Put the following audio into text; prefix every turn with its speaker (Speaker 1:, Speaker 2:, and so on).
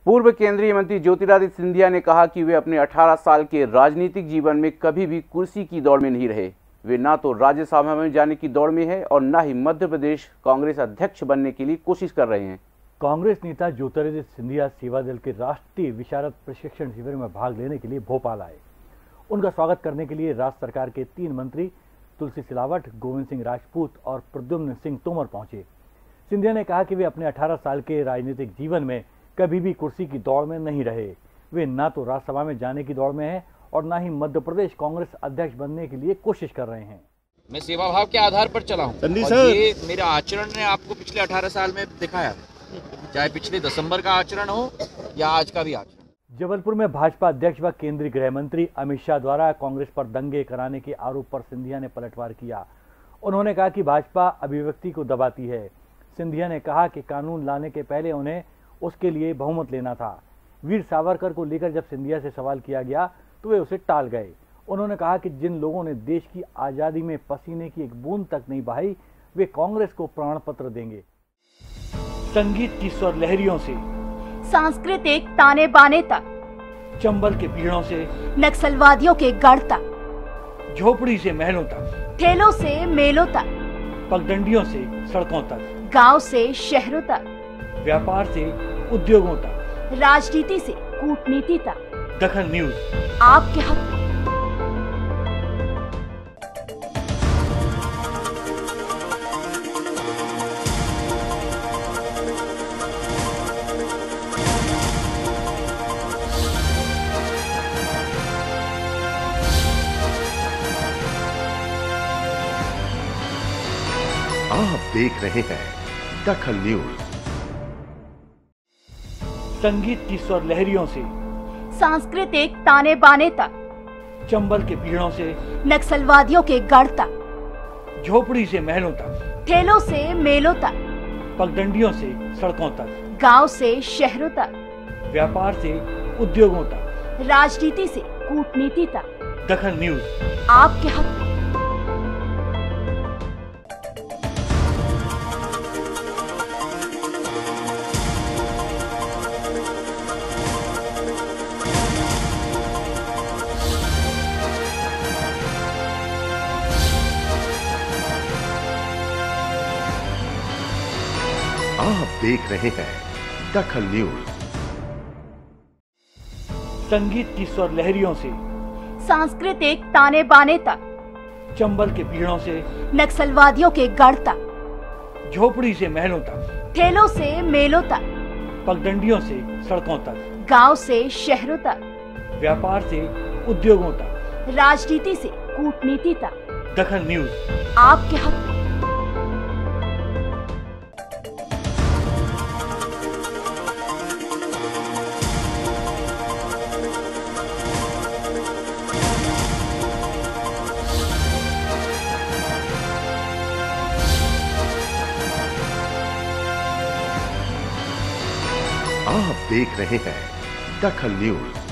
Speaker 1: पूर्व केंद्रीय मंत्री ज्योतिरादित्य सिंधिया ने कहा कि वे अपने 18 साल के राजनीतिक जीवन में कभी भी कुर्सी की दौड़ में नहीं रहे। वे ना तो राज्यसभा में जाने की दौड़ में है और न ही मध्य प्रदेश कांग्रेस अध्यक्ष बनने के लिए कोशिश कर रहे हैं।
Speaker 2: कांग्रेस नेता ज्योतिरादित्य सिंधिया सेवा दल के राष्ट्रीय विशारद प्रशिक्षण शिविर में भाग लेने के लिए भोपाल आए। उनका स्वागत करने के लिए राज्य सरकार के 3 मंत्री तुलसी सिलावट, गोविंद सिंह राजपूत और प्रद्युम्न सिंह तोमर पहुंचे। सिंधिया ने कहा कि वे अपने 18 साल के राजनीतिक जीवन में कभी भी कुर्सी की दौड़ में नहीं रहे। वे ना तो राज्यसभा में जाने की दौड़ में हैं और ना ही मध्य प्रदेश कांग्रेस अध्यक्ष बनने के लिए कोशिश कर रहे हैं।
Speaker 3: मैं सेवा भाव के आधार पर चला हूँ और ये मेरा आचरण ने आपको पिछले 18 साल में दिखाया, चाहे पिछले दिसंबर का आचरण हो या आज का भी आचरण।
Speaker 2: जबलपुर में भाजपा अध्यक्ष व केंद्रीय गृह मंत्री अमित शाह द्वारा कांग्रेस पर दंगे कराने के आरोप पर सिंधिया ने पलटवार किया। उन्होंने कहा कि भाजपा अभिव्यक्ति को दबाती है। सिंधिया ने कहा कि कानून लाने के पहले उन्हें उसके लिए बहुमत लेना था। वीर सावरकर को लेकर जब सिंधिया से सवाल किया गया तो वे उसे टाल गए। उन्होंने कहा कि जिन लोगों ने देश की आजादी में पसीने की एक बूंद तक नहीं बहाई, वे कांग्रेस को प्रमाण पत्र देंगे। संगीत की स्वर लहरियों से
Speaker 4: सांस्कृतिक ताने बाने तक,
Speaker 2: चंबल के पीड़ों से
Speaker 4: नक्सलवादियों के गढ़ तक,
Speaker 2: झोपड़ी से महलों तक,
Speaker 4: ठेलों से मेलों तक,
Speaker 2: पगडंडियों से सड़कों तक,
Speaker 4: गांव से शहरों तक,
Speaker 2: व्यापार से उद्योगों तक,
Speaker 4: राजनीति से कूटनीति तक,
Speaker 2: दखल न्यूज
Speaker 4: आपके हक में।
Speaker 5: आप देख रहे हैं दखल न्यूज।
Speaker 2: संगीत की स्वर लहरियों से
Speaker 4: सांस्कृतिक ताने बाने तक,
Speaker 2: चंबल के पीड़ों से
Speaker 4: नक्सलवादियों के गढ़ तक,
Speaker 2: झोपड़ी से महलों तक,
Speaker 4: ठेलों से मेलों तक,
Speaker 2: पगडंडियों से सड़कों तक,
Speaker 4: गांव से शहरों तक,
Speaker 2: व्यापार से उद्योगों तक,
Speaker 4: राजनीति से कूटनीति तक,
Speaker 2: दखल न्यूज
Speaker 4: आपके हक में।
Speaker 5: आप देख रहे हैं दखल न्यूज।
Speaker 2: संगीत की स्वर लहरियों से
Speaker 4: सांस्कृतिक ताने बाने तक,
Speaker 2: चंबल के पीड़ों से
Speaker 4: नक्सलवादियों के गढ़ तक,
Speaker 2: झोपड़ी से महलों तक,
Speaker 4: ठेलों से मेलों तक,
Speaker 2: पगडंडियों से सड़कों तक,
Speaker 4: गांव से शहरों तक,
Speaker 2: व्यापार से उद्योगों तक,
Speaker 4: राजनीति से कूटनीति तक,
Speaker 2: दखल न्यूज
Speaker 4: आपके हक में।
Speaker 5: आप देख रहे हैं दखल न्यूज।